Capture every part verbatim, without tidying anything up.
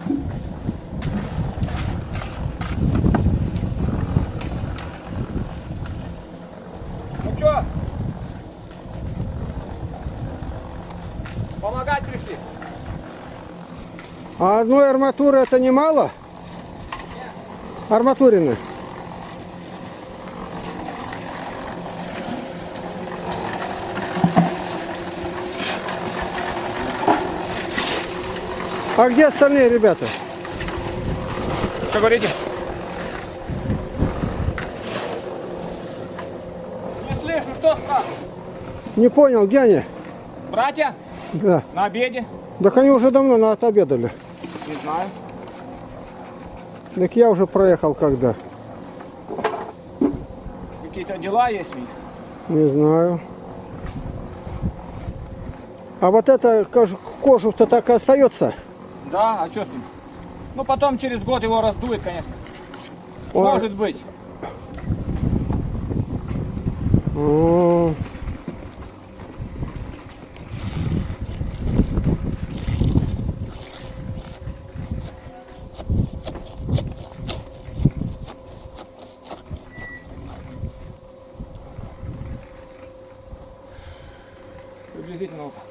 Ну что? Помогать пришли? А одной арматуры это немало? Нет. Арматурины. А где остальные ребята? Что говорите? Не слышу, что спрашиваешь? Не понял, где они? Братья? Да. На обеде? Так они уже давно на отобедали. Не знаю. Так я уже проехал когда. Какие-то дела есть у них? Не знаю. А вот это кожух-то так и остается? Да, а что с ним? Ну потом через год его раздует, конечно. Ой. Может быть. О. Приблизительно вот так.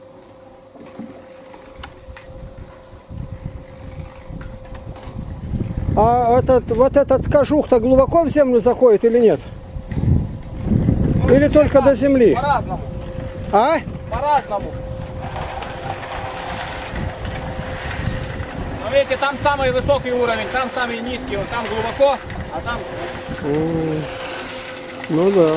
А этот, вот этот кожух-то глубоко в землю заходит или нет? Ну, Или только так, до земли? По-разному. А? По-разному. Но видите, там самый высокий уровень, там самый низкий, вот там глубоко, а там... М, Ну да.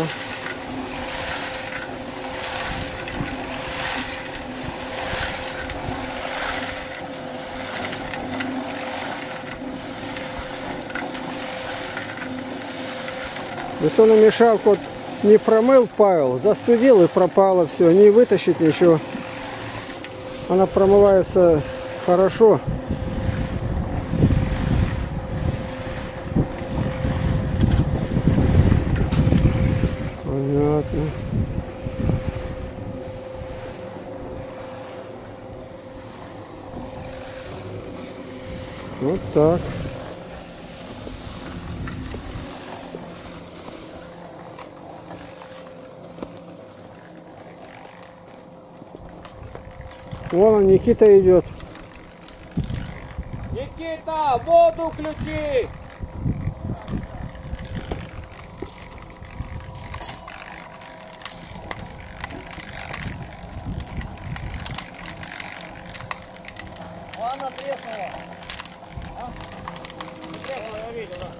Это намешалку вот не промыл Павел, застудил и пропало все, не вытащить ничего. Она промывается хорошо. Понятно. Вот так. Вон он, Никита идет. Никита, воду включи! Ладно, треснула. А? Треснула, я видел, да.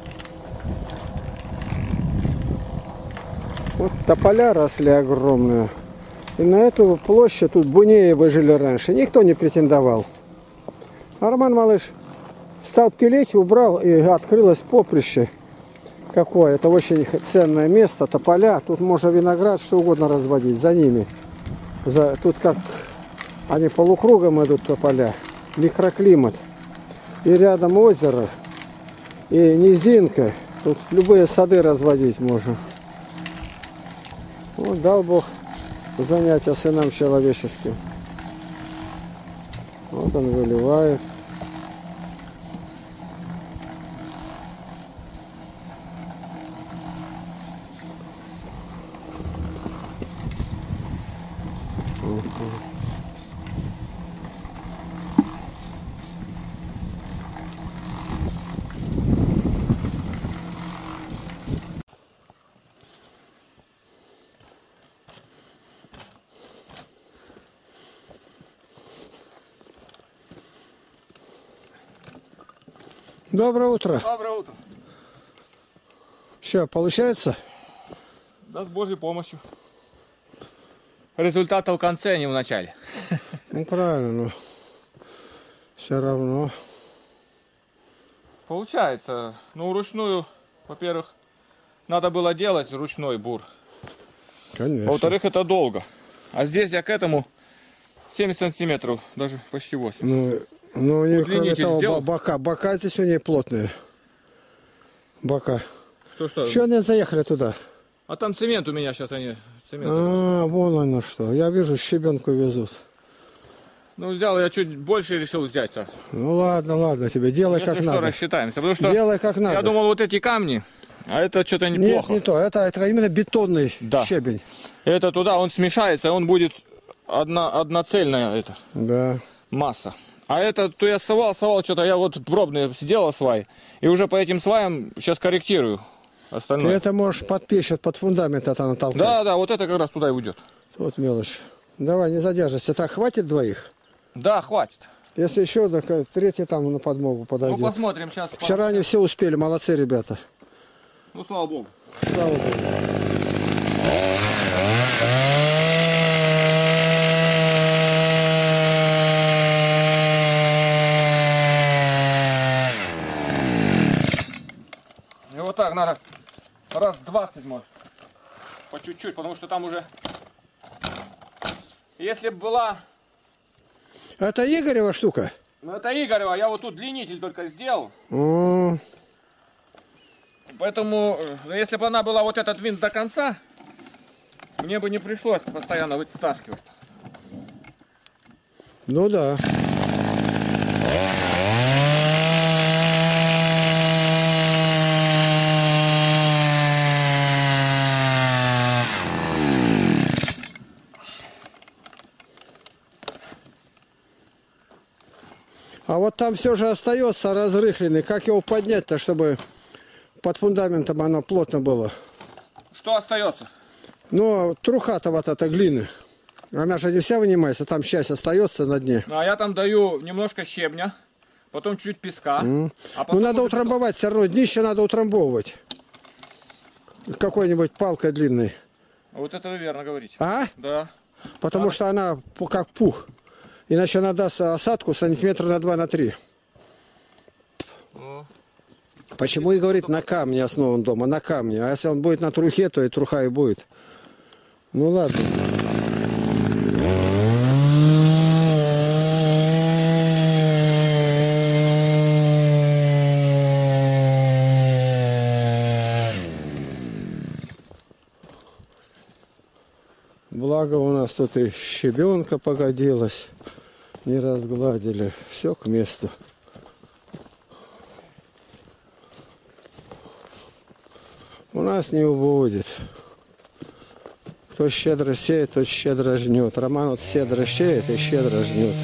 Вот тополя росли огромные. И на эту площадь тут Бунеевы жили раньше. Никто не претендовал. А Роман Малыш стал пилить, убрал, и открылось поприще. Какое? Это очень ценное место. Тополя. Тут можно виноград, что угодно разводить. За ними. За... Тут как они полукругом идут, тополя. Микроклимат. И рядом озеро. И низинка. Тут любые сады разводить можно. Вот дал Бог занятия сынам человеческим. Вот он выливает. Доброе утро. Доброе утро. Все, получается? Да, с Божьей помощью. Результата в конце, а не в начале. Ну правильно, но все равно. Получается. Ну, ручную, во-первых, надо было делать ручной бур. Конечно. Во-вторых, это долго. А здесь я к этому семьдесят сантиметров, даже почти восемьдесят. Ну, ну и кроме Удлинитель того, сделал? бока, бока здесь у нее плотные. Бока. Что-что? Что они заехали туда? А там цемент у меня сейчас, они цемент. А, вон оно что. Я вижу, щебенку везут. Ну, взял, я чуть больше решил взять-то. Ну ладно, ладно, тебе делай Если как что, надо. рассчитаемся. Потому что Делай как надо. я думал, вот эти камни, а это что-то неплохо. Нет, не то. Это, это именно бетонный Да. щебень. Это туда, он смешается, он будет одна, одноцельная это, Да. масса. А это, то я совал, совал, что-то я вот пробный сделал свай. И уже по этим сваям сейчас корректирую Ты остальное. это можешь под печь, вот под фундамент это натолкать. Да, да, вот это как раз туда и уйдет. Вот мелочь. Давай, не задерживайся. Так, хватит двоих? Да, хватит. Если еще, так э, третий там на подмогу Ну, подойдет. посмотрим сейчас. Вчера они все успели, молодцы ребята. Ну, слава богу. Слава Богу. И вот так надо раз двадцать может. По чуть-чуть, потому что там уже... Если бы была... Это Игорева штука? Ну, это Игорева, я вот тут длиннитель только сделал. М, Поэтому, э, если бы она была вот этот винт до конца, мне бы не пришлось постоянно вытаскивать. Ну да. А вот там все же остается разрыхленный. Как его поднять-то, чтобы под фундаментом оно плотно было? Что остается? Ну, труха-то вот эта глины. Она же не вся вынимается, там часть остается на дне. Ну, а я там даю немножко щебня, потом чуть песка. М. А потом Ну, надо уже утрамбовать, все равно днище надо утрамбовывать. Какой-нибудь палкой длинной. потом- Вот это вы верно говорите. А? Да. Потому Надо. что она пу- как пух. Иначе она даст осадку сантиметра на два, на три. Ну, Почему и говорит, на камне основан дома, на камне. А если он будет на трухе, то и труха и будет. Ну ладно. Благо у нас тут и щебенка погодилась. Не разгладили. Все к месту. У нас не уводит. Кто щедро сеет, тот щедро жнет. Роман вот щедро сеет и щедро жнет.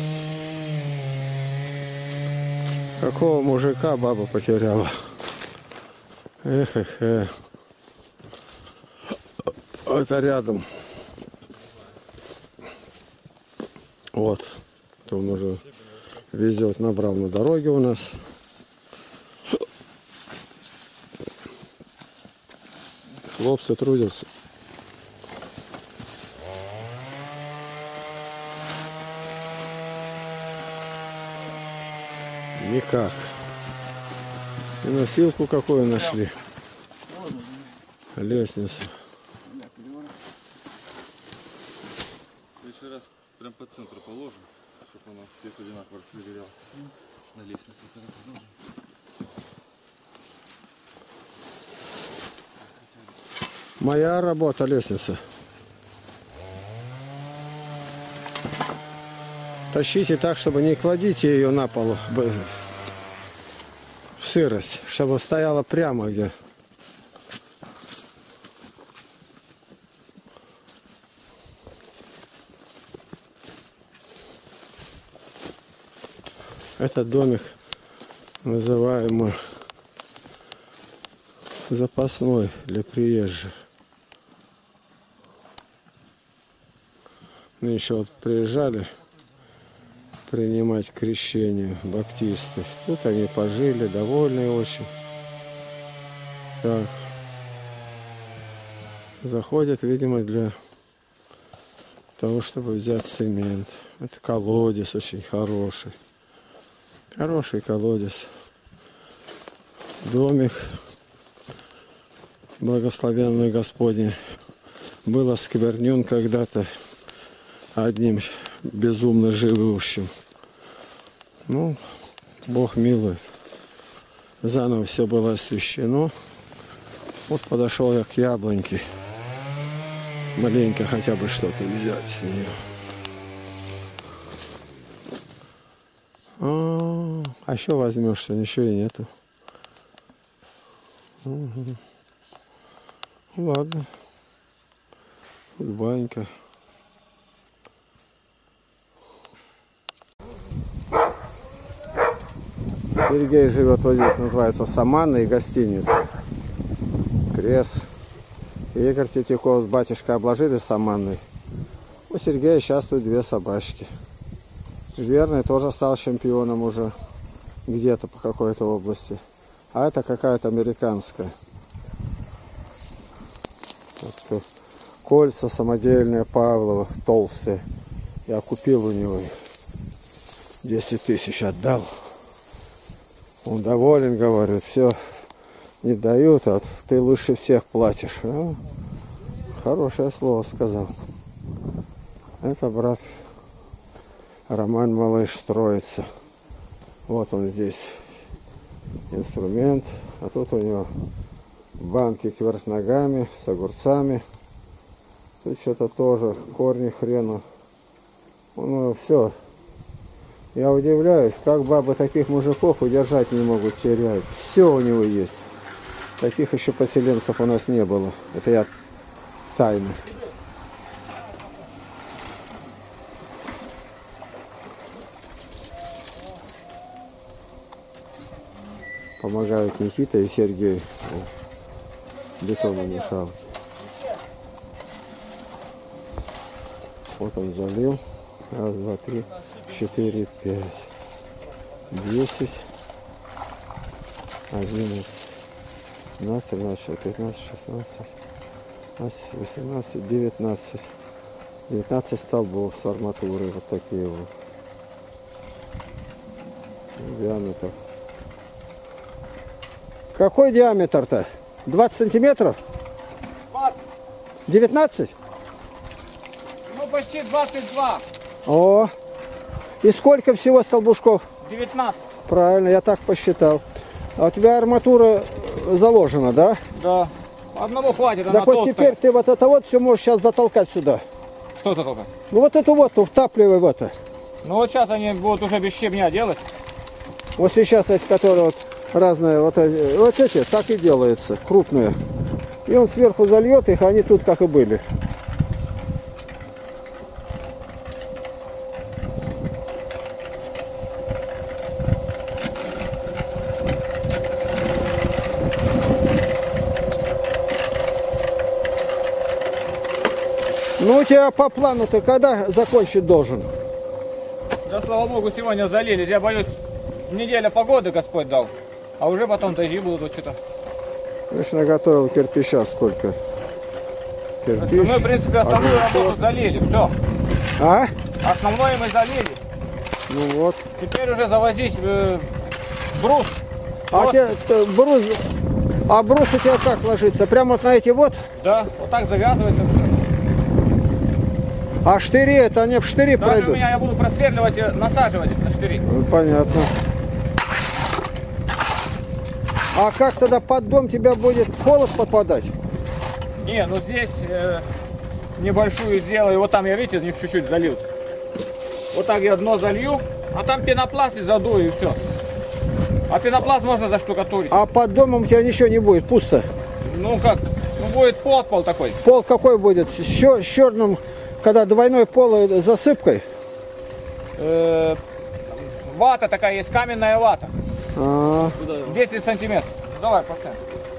Какого мужика баба потеряла? Эх, эх, эх. Это рядом. Вот. То он уже везет, набрал на дороге у нас. Хлопцы трудятся. Никак. И носилку какую нашли. Лестницу. Еще раз прям по центру положим, чтобы оно вес одинаково распределялось. На лестнице тогда положим. Моя работа лестница. Тащите так, чтобы не кладите ее на пол в сырость, чтобы стояла прямо где. Этот домик называемый запасной для приезжих. Мы еще вот приезжали принимать крещение баптисты. Тут они пожили, довольны очень. Так. Заходят, видимо, для того, чтобы взять цемент. Это колодец очень хороший. Хороший колодец. Домик благословенный Господень. Был осквернен когда-то одним безумно живущим. Ну, Бог милует. Заново все было освящено. Вот подошел я к яблоньке. Маленько хотя бы что-то взять с нее. А еще возьмешься, ничего и нету. Угу. Ладно. Тут банька. Сергей живет вот здесь, называется Саманной гостиница. Крест. Игорь Третьяков с батюшкой обложили Саманной. У Сергея сейчас тут две собачки. Верный тоже стал чемпионом уже где-то по какой-то области. А это какая-то американская. Вот, кольца самодельные Павлова, толстые. Я купил у него их. десять тысяч отдал. Он доволен, говорит, все не дают, а ты лучше всех платишь. А? Хорошее слово сказал. Это брат Роман Малыш строится. Вот он здесь инструмент, а тут у него банки кверх ногами с огурцами. Тут что-то тоже корни хрену. Ну все. Я удивляюсь, как бабы таких мужиков удержать не могут, теряют. Все у него есть. Таких еще поселенцев у нас не было. Это я тайно. Помогают Никита и Сергей. Бетон намешал. Вот он залил. Раз, два, три, четыре, пять, десять, одиннадцать, двенадцать, тринадцать, пятнадцать, шестнадцать, семнадцать, восемнадцать, девятнадцать. девятнадцать столбов с арматурой. Вот такие вот. Диаметр. Какой диаметр-то? двадцать сантиметров? двадцать. девятнадцать? Ну, почти двадцать два. О, и сколько всего столбушков? девятнадцать. Правильно, я так посчитал. А у тебя арматура заложена, да? Да. Одного хватит, она Так вот толстая. теперь ты вот это вот все можешь сейчас затолкать сюда. Что это только? Ну вот эту вот, втапливай в это. Ну вот сейчас они будут уже без щебня делать. Вот сейчас эти, которые вот разные, вот эти, вот эти так и делаются, крупные. И он сверху зальет их, а они тут как и были. Ну у тебя по плану ты когда закончить должен? Да, слава богу, сегодня залили. Я боюсь, неделя погоды Господь дал. А уже потом дожди будут вот что-то. Конечно, наготовил кирпича сколько. Кирпич. Мы, в принципе, основную работу залили. Все. А? Основное мы залили. Ну вот. Теперь уже завозить э, брус. А, Просто- те, т- брус, а брус у тебя как ложится? Прямо вот на эти вот? Да, вот так завязывается все. А штыри, это они в штыри Даже у пройдут? меня я буду просверливать и насаживать на штыри. Ну, понятно. А как тогда под дом тебя будет холод попадать? Не, ну здесь э, небольшую сделаю. Вот там я, видите, в них чуть-чуть залил. Вот так я дно залью, а там пенопласт и задую, и все. А пенопласт можно заштукатурить. А под домом у тебя ничего не будет, пусто. Ну как, ну будет подпол такой. Пол какой будет? С, чер- с черным, когда двойной пол э, засыпкой? Э, вата такая есть, каменная вата. А, десять сантиметров. Давай, пацан.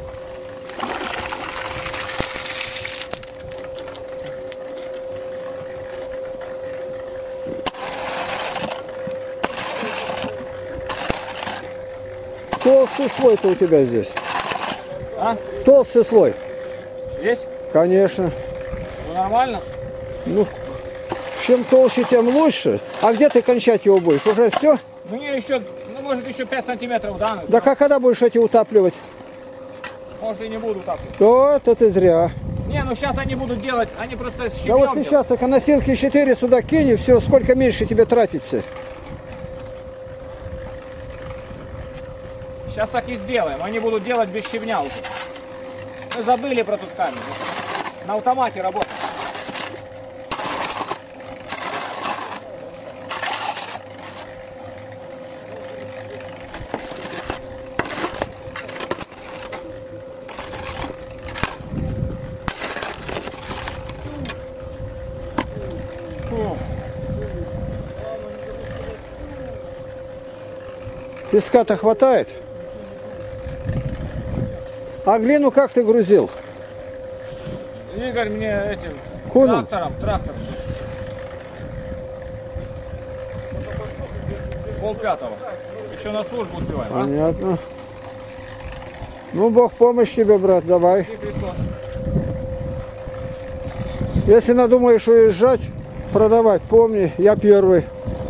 толстый слой-то у тебя здесь. А? Толстый слой. Есть? Конечно. Ну, нормально? Ну, чем толще, тем лучше. А где ты кончать его будешь? Уже все? Ну не еще, ну может еще пять сантиметров, да? Ну, Да как когда будешь эти утапливать? может и не буду так. То это ты зря. Не, ну сейчас они будут делать, они просто с Да щебнем вот ты делают. сейчас только носилки четыре сюда кинь, и все, сколько меньше тебе тратится. Сейчас так и сделаем, они будут делать без щебня уже. Мы забыли про тот камень. На автомате работаем. Песка-то хватает? А глину как ты грузил? Игорь мне этим Куном? трактором, трактором. Пол пятого. Еще на службу успеваем, а? Понятно. Ну, Бог помощь тебе, брат, давай. И Христос. Если надумаешь уезжать, продавать, помни, я первый.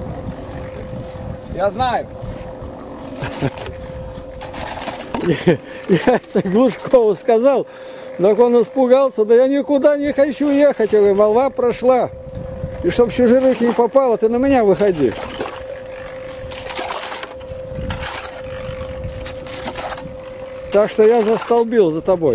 Я знаю. Я это Глушкову сказал, так он испугался, да я никуда не хочу ехать. Я говорю, молва прошла. И чтоб в чужие руки не попало, ты на меня выходи. Так что я застолбил за тобой.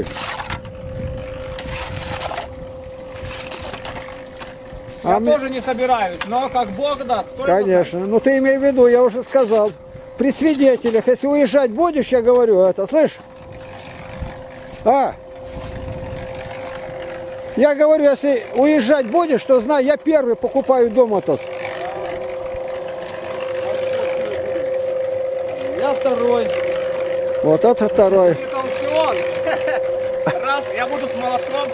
Я А мне- тоже не собираюсь, но как Бог даст. только Конечно. Ну ты имей в виду, я уже сказал. При свидетелях, если уезжать будешь, я говорю это, слышь? А? Я говорю, если уезжать будешь, то знай, я первый покупаю дом этот. Я второй. Вот это второй. Это он. Раз, я буду с молотком.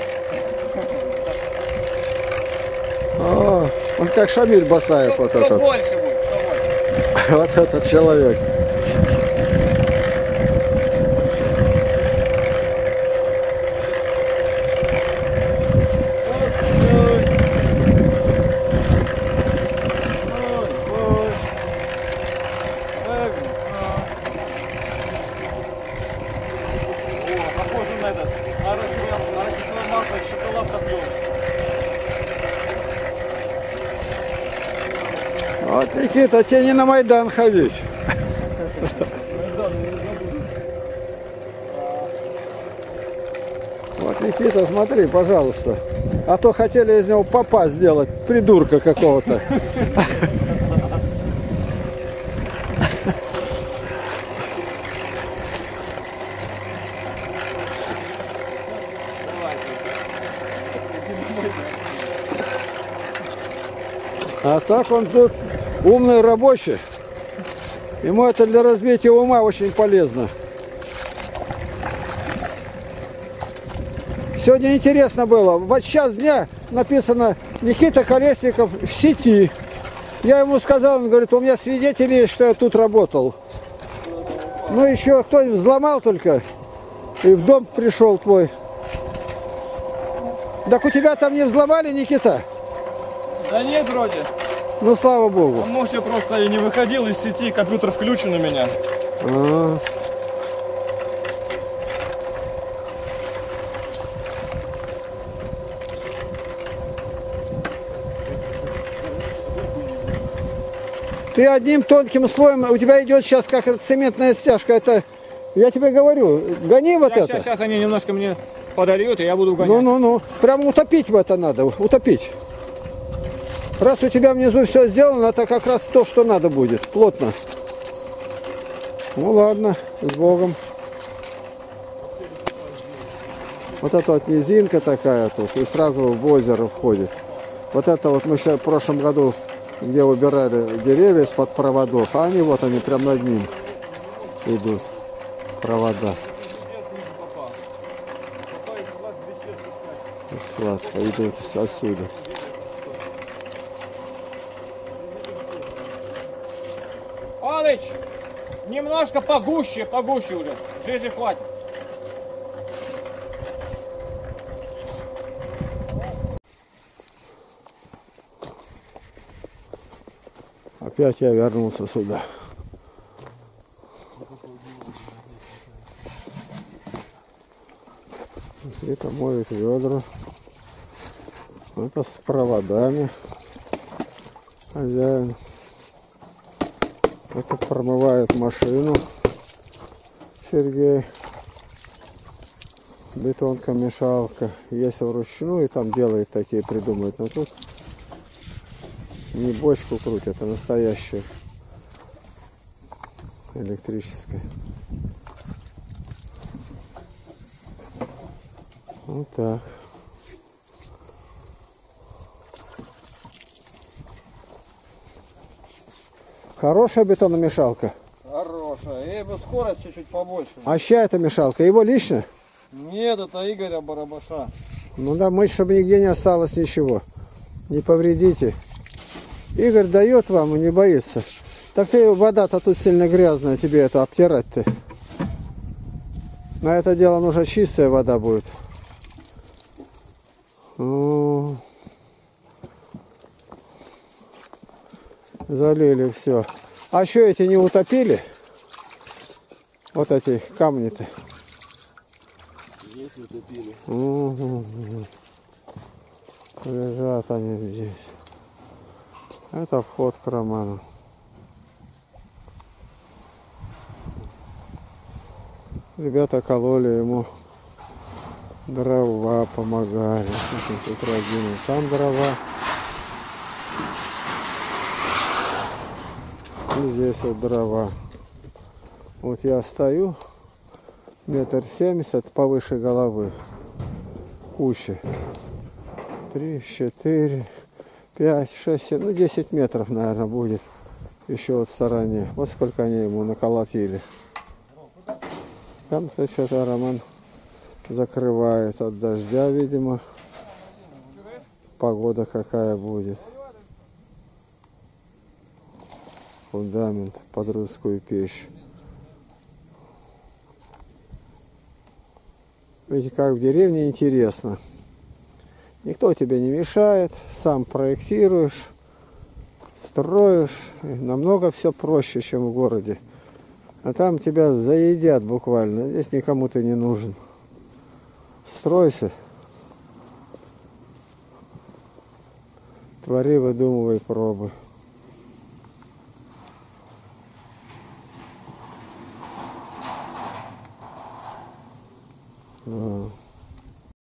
О, он как Шамиль Басаев, Кто, вот кто этот. больше будет, кто больше. Вот этот человек. О, похоже на этот. Арахисовое масло и шоколад топленый. Вот, Никита, тебе не на Майдан ходить. Вот, Никита, смотри, пожалуйста. А то хотели из него попа сделать, придурка какого-то. А так он тут умный рабочий. Ему это для развития ума очень полезно. Сегодня интересно было. В час дня написано Никита Колесников в сети. Я ему сказал, он говорит, у меня свидетели есть, что я тут работал. Ну еще кто-нибудь взломал только. И в дом пришел твой. Так у тебя там не взломали, Никита? Да нет, вроде. Ну слава богу. Он, может, я просто и не выходил из сети, компьютер включен у меня. А. Ты одним тонким слоем, у тебя идет сейчас как цементная стяжка. Это, я тебе говорю, гони вот Сейчас, это. сейчас они немножко мне подольют, и я буду гонять. Ну-ну-ну, прямо утопить в это надо, утопить. Раз у тебя внизу все сделано, это как раз то, что надо будет, плотно. Ну ладно, с Богом. Вот это вот низинка такая тут, и сразу в озеро входит. Вот это вот мы сейчас в прошлом году, где убирали деревья из-под проводов, а они вот они прям над ним идут, провода. Сладко идут отсюда. Палыч, немножко погуще, погуще уже. Жизни хватит. Опять я вернулся сюда. Это моет ведра. Это с проводами. Хозяин. Это промывает машину. Сергей. Бетонка-мешалка. Есть вручную, и там делает такие, придумывает. Но тут не бочку крутят, а настоящая электрическая. Вот так. Хорошая бетономешалка. Хорош. большая. Ей бы скорость чуть-чуть побольше. А чья это мешалка? Его лично? Нет, это Игоря Барабаша. Ну да, мыть, чтобы нигде не осталось ничего. Не повредите. Игорь дает вам и не боится. Так ты, вода-то тут сильно грязная, тебе это обтирать-то. На это дело нужно чистая вода будет. О, залили все. А что эти не утопили? Вот эти камни-то. Здесь утопили. Угу. Лежат они здесь. Это вход к Роману. Ребята кололи ему дрова, помогали. Тут родину, там дрова. И здесь вот дрова. Вот я стою, метр семьдесят повыше головы. Куча. Три, четыре, пять, шесть, семь, ну десять метров, наверное, будет. Еще вот в стороне. Вот сколько они ему наколотили. Там-то что-то Роман закрывает от дождя, видимо. Погода какая будет. Фундамент под русскую печь. Видите, как в деревне интересно. Никто тебе не мешает, сам проектируешь, строишь. И намного все проще, чем в городе. А там тебя заедят буквально. Здесь никому ты не нужен. Стройся. Твори, выдумывай, пробуй. Да.